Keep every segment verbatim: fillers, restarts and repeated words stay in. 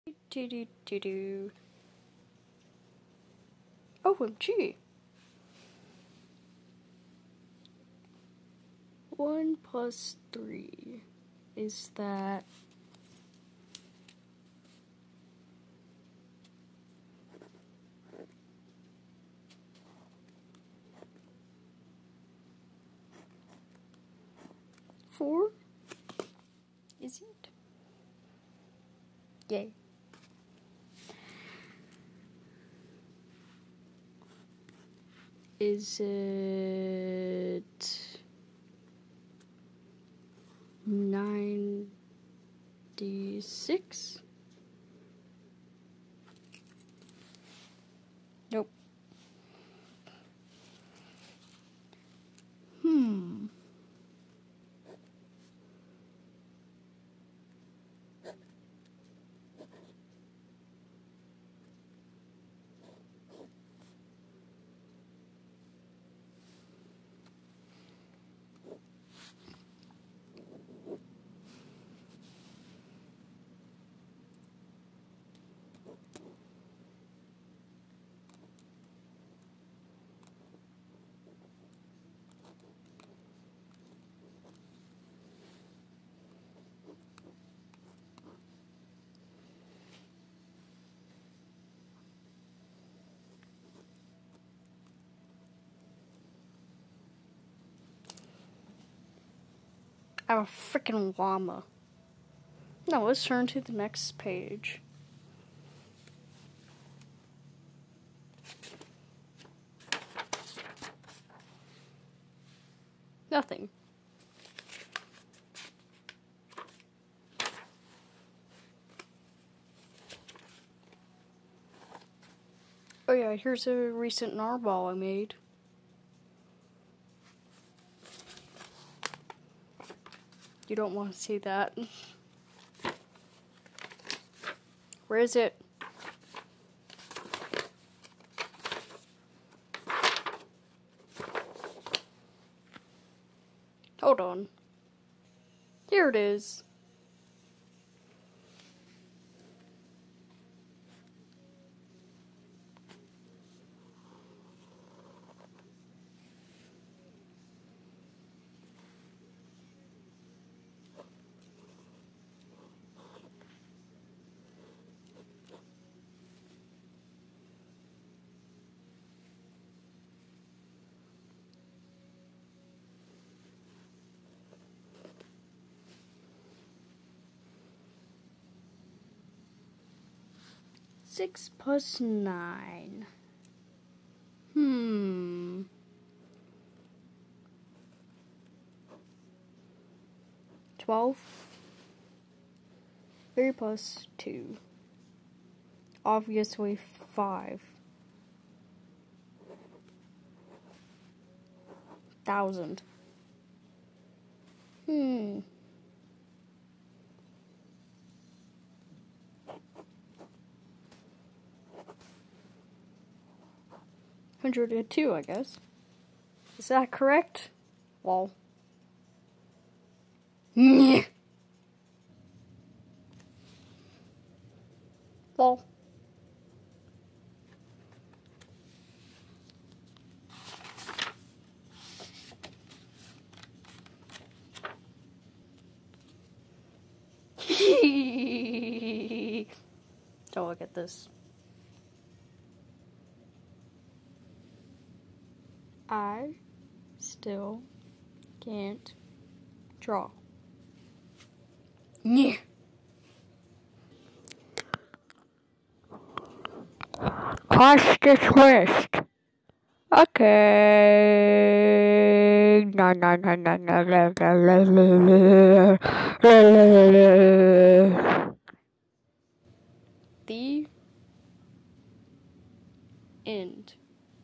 Do do do do. O M G. One plus three. Is that four? Is it? Yay. Is it ninety-six? Nope. Hmm. I'm a freaking llama. No, let's turn to the next page. Nothing. Oh yeah, here's a recent narwhal I made. You don't want to see that. Where is it? Hold on. Here it is. Six plus nine. Hmm. Twelve. Three plus two. Obviously five. Thousand. Hmm. Hundred and two, I guess. Is that correct? Well. Nyeh. Well. Don't look at this. I still can't draw. Yeah. Crush the twist. Okay. No, no, no, no, no, no, no, no, no. The end.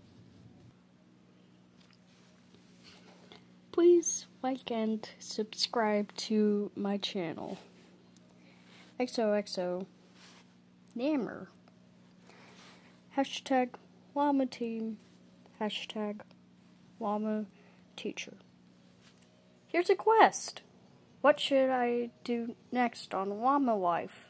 Please like and subscribe to my channel. X O X O Nammer. Hashtag Llama Team. Hashtag Llama Teacher. Here's a quest. What should I do next on Llama Life?